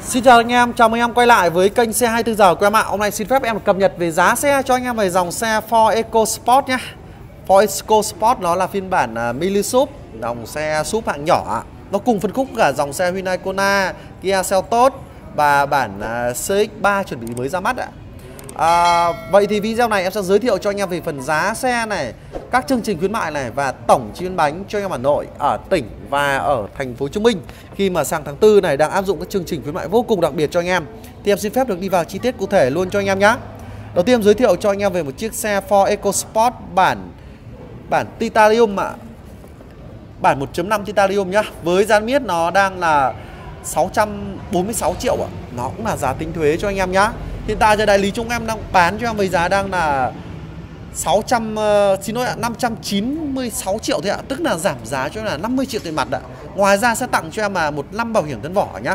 Xin chào anh em, chào mừng anh em quay lại với kênh xe 24 giờ của em ạ. Hôm nay xin phép em cập nhật về giá xe cho anh em về dòng xe Ford EcoSport nhé. Ford EcoSport nó là phiên bản mini SUV, dòng xe SUV hạng nhỏ. Nó cùng phân khúc cả dòng xe Hyundai Kona, Kia Seltos và bản CX-3 chuẩn bị mới ra mắt ạ. Vậy thì video này em sẽ giới thiệu cho anh em về phần giá xe này, các chương trình khuyến mại này và tổng chi phí bánh cho anh em Hà Nội, ở tỉnh và ở thành phố Hồ Chí Minh khi mà sang tháng 4 này đang áp dụng các chương trình khuyến mại vô cùng đặc biệt cho anh em. Thì em xin phép được đi vào chi tiết cụ thể luôn cho anh em nhé. Đầu tiên em giới thiệu cho anh em về một chiếc xe Ford EcoSport bản Titanium ạ. Bản 1.5 Titanium nhá. Với giá niêm yết nó đang là 646 triệu ạ. Nó cũng là giá tính thuế cho anh em nhá. Hiện tại giờ đại lý chúng em đang bán cho em với giá đang là 596 triệu thôi ạ. Tức là giảm giá cho em là 50 triệu tiền mặt ạ. Ngoài ra sẽ tặng cho em là một năm bảo hiểm thân vỏ nhá.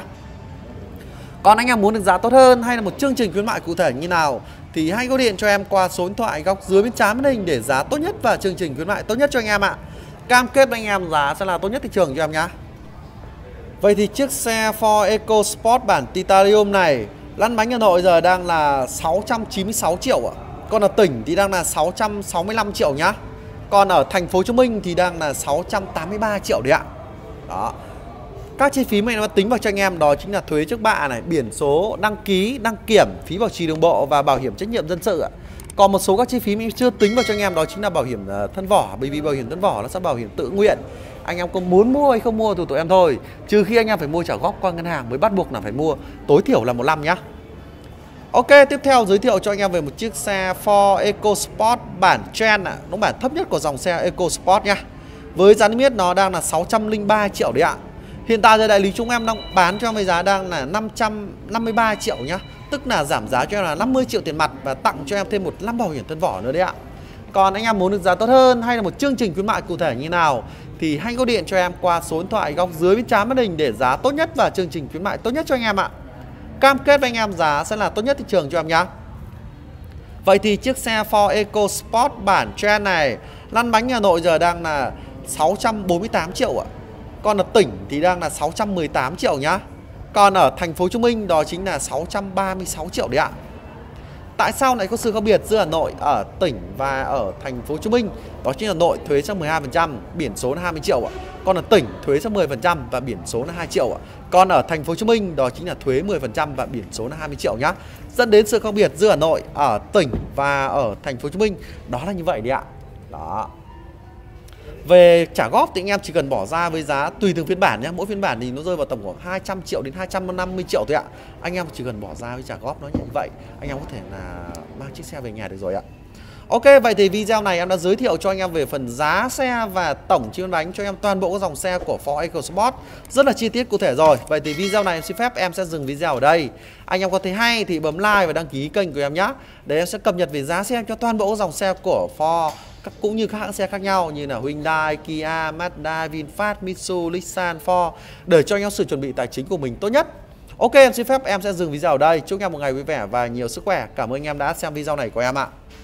Còn anh em muốn được giá tốt hơn hay là một chương trình khuyến mại cụ thể như nào thì hãy gọi điện cho em qua số điện thoại góc dưới bên trái màn hình để giá tốt nhất và chương trình khuyến mại tốt nhất cho anh em ạ. Cam kết với anh em giá sẽ là tốt nhất thị trường cho em nhá. Vậy thì chiếc xe Ford EcoSport bản Titanium này lăn bánh Hà Nội giờ đang là 696 triệu ạ. Còn ở tỉnh thì đang là 665 triệu nhá. Còn ở thành phố Hồ Chí Minh thì đang là 683 triệu đấy ạ. Đó. Các chi phí mà nó tính vào cho anh em đó chính là thuế trước bạ này, biển số, đăng ký, đăng kiểm, phí bảo trì đường bộ và bảo hiểm trách nhiệm dân sự ạ. Còn một số các chi phí mình chưa tính vào cho anh em đó chính là bảo hiểm thân vỏ, bởi vì bảo hiểm thân vỏ nó sẽ bảo hiểm tự nguyện. Anh em có muốn mua hay không mua thì tụi em thôi. Trừ khi anh em phải mua trả góp qua ngân hàng mới bắt buộc là phải mua tối thiểu là 1 năm nhá. Ok, tiếp theo giới thiệu cho anh em về một chiếc xe Ford EcoSport bản Trend ạ. Nó bản thấp nhất của dòng xe EcoSport nhá. Với giá niêm yết nó đang là 603 triệu đấy ạ. Hiện tại giờ đại lý chúng em đang bán cho em với giá đang là 553 triệu nhá. Tức là giảm giá cho em là 50 triệu tiền mặt và tặng cho em thêm một năm bảo hiểm thân vỏ nữa đấy ạ. Còn anh em muốn được giá tốt hơn hay là một chương trình khuyến mại cụ thể như nào thì hãy gọi điện cho em qua số điện thoại góc dưới bên trái màn hình để giá tốt nhất và chương trình khuyến mại tốt nhất cho anh em ạ. Cam kết với anh em giá sẽ là tốt nhất thị trường cho em nhá. Vậy thì chiếc xe Ford EcoSport bản Trend này lăn bánh Hà Nội giờ đang là 648 triệu ạ. Còn ở tỉnh thì đang là 618 triệu nhá. Còn ở thành phố Hồ Chí Minh đó chính là 636 triệu đấy ạ. Tại sao lại có sự khác biệt giữa Hà Nội ở tỉnh và ở thành phố Hồ Chí Minh? Đó chính là Hà Nội thuế sẽ 12%, biển số là 20 triệu ạ. Còn ở tỉnh thuế sẽ 10% và biển số là 2 triệu ạ. Còn ở thành phố Hồ Chí Minh đó chính là thuế 10% và biển số là 20 triệu nhá. Dẫn đến sự khác biệt giữa Hà Nội ở tỉnh và ở thành phố Hồ Chí Minh đó là như vậy đấy ạ. Đó. Về trả góp thì anh em chỉ cần bỏ ra với giá tùy từng phiên bản nhé. Mỗi phiên bản thì nó rơi vào tầm khoảng 200 triệu đến 250 triệu thôi ạ. Anh em chỉ cần bỏ ra với trả góp nó như vậy, anh em có thể là mang chiếc xe về nhà được rồi ạ. Ok, vậy thì video này em đã giới thiệu cho anh em về phần giá xe và tổng chi phí bánh cho em toàn bộ các dòng xe của Ford EcoSport rất là chi tiết cụ thể rồi. Vậy thì video này em xin phép em sẽ dừng video ở đây. Anh em có thấy hay thì bấm like và đăng ký kênh của em nhé, để em sẽ cập nhật về giá xe cho toàn bộ các dòng xe của Ford cũng như các hãng xe khác nhau như là Hyundai, Kia, Mazda, VinFast, Mitsubishi, Nissan, Ford để cho anh em sự chuẩn bị tài chính của mình tốt nhất. Ok, em xin phép em sẽ dừng video ở đây. Chúc anh em một ngày vui vẻ và nhiều sức khỏe. Cảm ơn anh em đã xem video này của em ạ.